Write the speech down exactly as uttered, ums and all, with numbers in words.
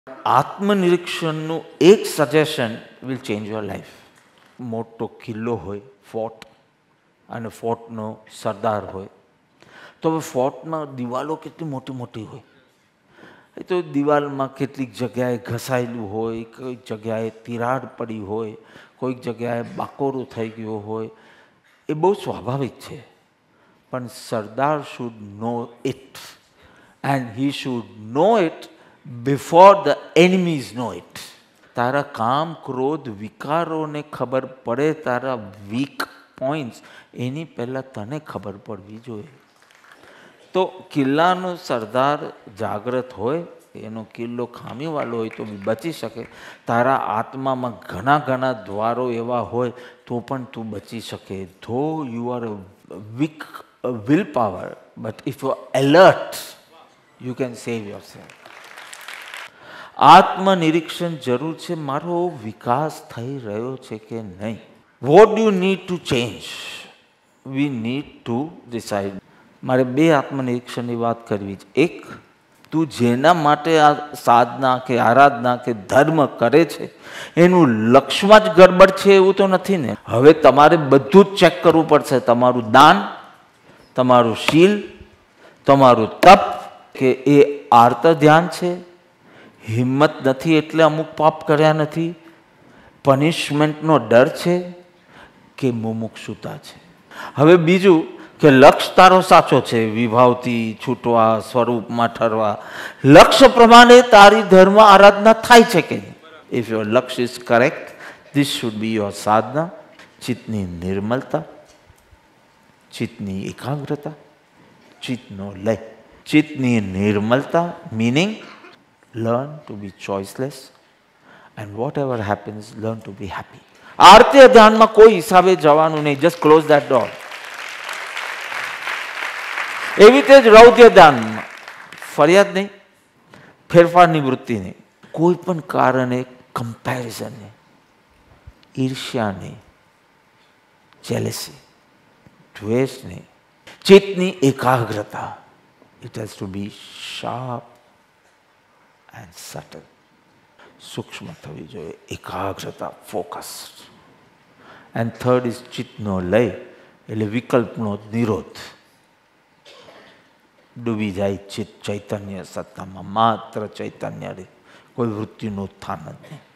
આત્મનિરીક્ષણનું એક suggestion will change your life. મોટો કિલ્લો હોય, ફોર્ટ, અને ફોર્ટનો સરદાર હોય, તો હવે ફોર્ટમાં દિવાલો કેટલી મોટી મોટી હોય, એ તો દિવાલમાં કેટલીક જગ્યાએ ઘસાયેલું હોય, કોઈક જગ્યાએ તિરાડ પડી હોય, કોઈક જગ્યાએ બાકોરો થઈ ગયો હોય, એ બહુ સ્વાભાવિક છે. પણ Sardar should know it, and he should know it before the enemies know it. તારા કામ, ક્રોધ, વિકારોને ખબર પડે, તારા વીક પોઈન્ટ્સ, એની પહેલાં તને ખબર પડવી જોઈએ. તો કિલ્લાનો સરદાર જાગ્રત હોય, એનો કિલ્લો ખામીવાળો હોય તો બી બચી શકે. તારા આત્મામાં ઘણા ઘણા દ્વારો એવા હોય તો પણ તું બચી શકે. Though you are weak willpower, but if you are alert, you can save yourself. આત્મનિરીક્ષણ જરૂર છે. મારો વિકાસ થઈ રહ્યો છે કે નહીં? What do you need to change? We need to decide. મારે બે આત્મનિરીક્ષણની વાત કરવી છે. એક, તું જેના માટે આ સાધના કે આરાધના કે ધર્મ કરે છે એનું લક્ષ્યમાં જ ગડબડ છે એવું તો નથી ને? હવે તમારે બધું જ ચેક કરવું પડશે. તમારું દાન, તમારું શીલ, તમારું તપ, કે એ આર્ત ધ્યાન છે, હિંમત નથી એટલે અમુક પાપ કર્યા નથી, પનિશમેન્ટનો ડર છે, કે મુમુક્ષુતા છે. હવે બીજું કે લક્ષ્ય તારો સાચો છે, વિભાવથી છૂટવા, સ્વરૂપમાં ઠરવા, લક્ષ્ય પ્રમાણે તારી ધર્મ આરાધના થાય છે કે નહીં? ઇફ યોર લક્ષ્ય is correct, this should be your સાધના. ચિત્તની નિર્મલતા, ચિત્તની એકાગ્રતા, ચિત્તનો લય. ચિત્તની નિર્મલતા meaning learn to be choiceless, and whatever happens, learn to be happy. આરતીય ધ્યાનમાં કોઈ હિસાબે જવાનું નહીં. Just close that door. એવી રીતે જ રૌદ્ર ધ્યાનમાં ફરિયાદ નહીં, ફેરફારની વૃત્તિ નહીં, કોઈ પણ કારણે કમ્પેરિઝન નહીં, ઈર્ષ્યા નહીં, જેલેસી, દ્વેષ નહીં. ચિત્તની એકાગ્રતા. It has to be sharp and subtle. સૂક્ષ્મ થવી જોઈએ, એકાગ્રતા, ફોકસ્ડ. એન્ડ થર્ડ ઇઝ ચિત્તનો લય, એટલે વિકલ્પનો નિરોધ. ડૂબી જાય ચિત્ત ચૈતન્ય સત્તામાં, માત્ર ચૈતન્ય રે, કોઈ વૃત્તિનું ઉત્થાન જ નહીં.